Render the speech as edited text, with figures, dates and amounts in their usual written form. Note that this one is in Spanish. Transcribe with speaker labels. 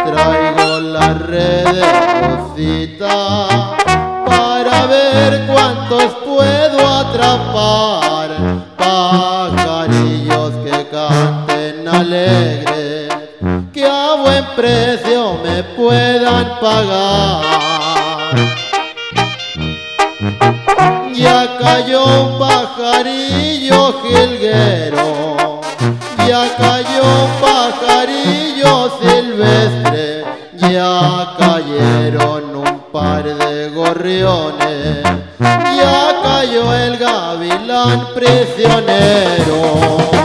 Speaker 1: traigo la red de Rosita para ver cuántos puedo atrapar, pajarillos que canten alegre, que a buen precio me puedan pagar. Ya cayó un pajarillo jilguero, ya cayó un pajarillo silvestre, ya cayeron un par de gorriones, ya cayó el gavilán prisionero.